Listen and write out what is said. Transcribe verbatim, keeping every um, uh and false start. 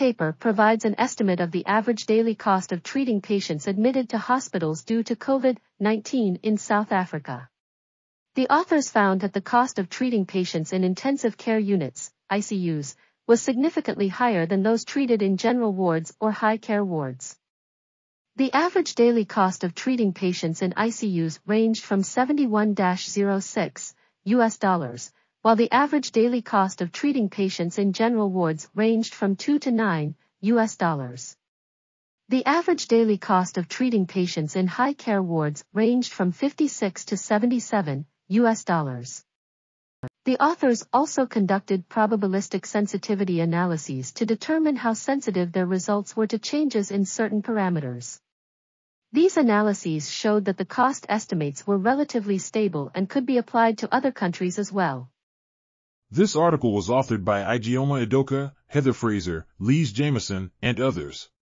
paper provides an estimate of the average daily cost of treating patients admitted to hospitals due to COVID nineteen in South Africa. The authors found that the cost of treating patients in intensive care units, I C Us, was significantly higher than those treated in general wards or high care wards. The average daily cost of treating patients in I C Us ranged from seventy-one to six U S dollars, while the average daily cost of treating patients in general wards ranged from two to nine U S dollars. The average daily cost of treating patients in high care wards ranged from fifty-six to seventy-seven U S dollars. The authors also conducted probabilistic sensitivity analyses to determine how sensitive their results were to changes in certain parameters. These analyses showed that the cost estimates were relatively stable and could be applied to other countries as well. This article was authored by Ijeoma Edoka, Heather Fraser, Lise Jamieson, and others.